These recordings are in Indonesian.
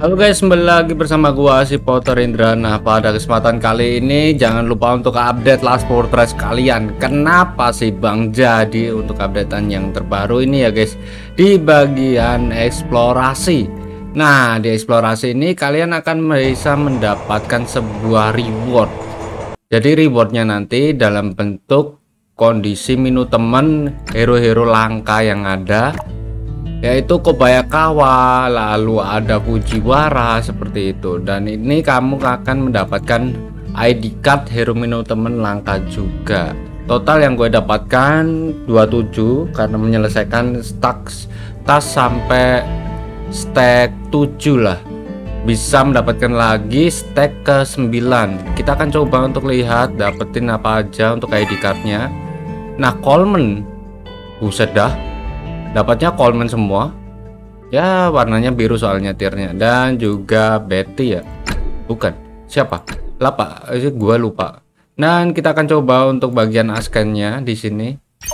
Halo guys, kembali lagi bersama gua si Potter Indra. Nah, pada kesempatan kali ini jangan lupa untuk update Last Fortress kalian. Kenapa sih Bang? Jadi untuk updatean yang terbaru ini ya guys, di bagian eksplorasi. Nah, di eksplorasi ini kalian akan bisa mendapatkan sebuah reward. Jadi rewardnya nanti dalam bentuk kondisi menu temen hero-hero langka yang ada, yaitu Kobayakawa, lalu ada Fujiwara seperti itu. Dan ini kamu akan mendapatkan ID card hero menu temen langka juga. Total yang gue dapatkan 27 karena menyelesaikan tas sampai stack 7 lah. Bisa mendapatkan lagi stack ke 9. Kita akan coba untuk lihat dapetin apa aja untuk ID cardnya. Nah, Coleman, buset dah, dapatnya Coleman semua ya, warnanya biru soalnya tirnya. Dan juga Betty ya, bukan, siapa, Lapa, gua lupa. Dan kita akan coba untuk bagian askennya di sini.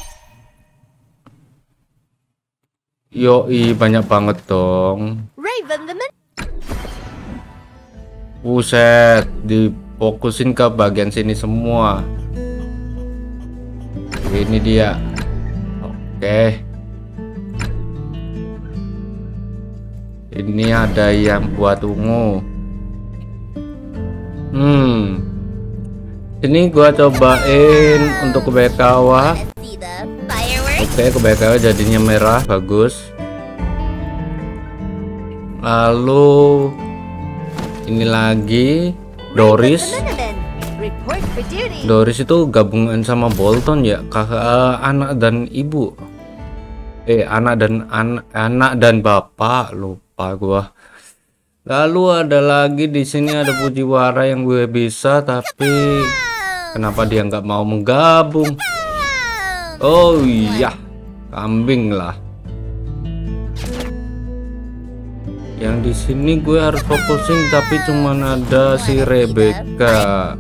Yoi, banyak banget dong. Buset, difokusin ke bagian sini semua. Ini dia. Oke, ini ada yang buat ungu. Ini gua cobain untuk Kobayakawa. Oke, Kobayakawa jadinya merah, bagus. Lalu ini lagi Doris. Doris itu gabungan sama Bolton ya, kakak, anak dan ibu. Anak dan bapak, lupa gua. Lalu ada lagi di sini ada Fujiwara yang gue bisa, tapi kenapa dia nggak mau menggabung? Oh iya, kambing lah. Yang di sini gue harus fokusin, tapi cuman ada si Rebecca.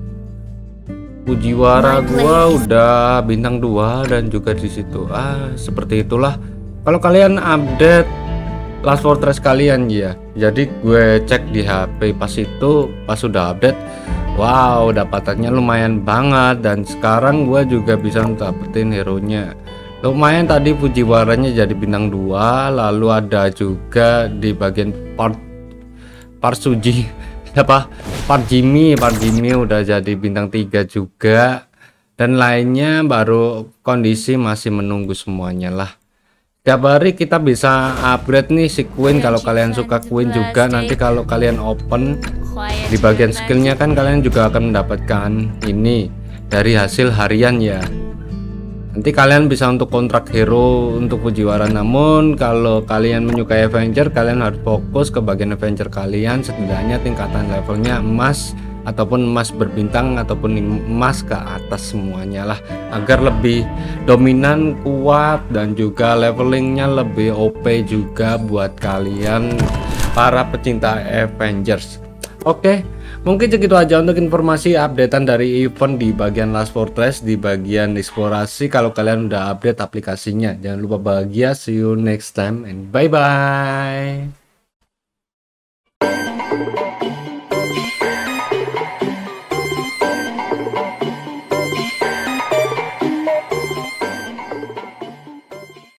Fujiwara gua udah bintang 2 dan juga di situ. Seperti itulah. Kalau kalian update Last Fortress kalian ya. Jadi gue cek di HP pas sudah update. Wow, dapatannya lumayan banget, dan sekarang gue juga bisa dapetin hero nya. Lumayan tadi Fujiwaranya jadi bintang 2, lalu ada juga di bagian part Suji apa Part Jimmy udah jadi bintang 3 juga, dan lainnya baru kondisi masih menunggu semuanya lah. Tiap hari kita bisa upgrade nih si Queen. Kalau kalian suka Queen juga, nanti kalau kalian open di bagian skillnya kan kalian juga akan mendapatkan ini dari hasil harian ya. Nanti kalian bisa untuk kontrak hero untuk Fujiwara. Namun kalau kalian menyukai Avenger, kalian harus fokus ke bagian Avenger kalian, setidaknya tingkatan levelnya emas ataupun emas berbintang ataupun emas ke atas semuanya lah, agar lebih dominan, kuat, dan juga levelingnya lebih OP juga buat kalian para pecinta Avengers. Oke, mungkin segitu aja untuk informasi updatean dari event di bagian Last Fortress, di bagian eksplorasi. Kalau kalian udah update aplikasinya, jangan lupa bahagia. See you next time and bye bye.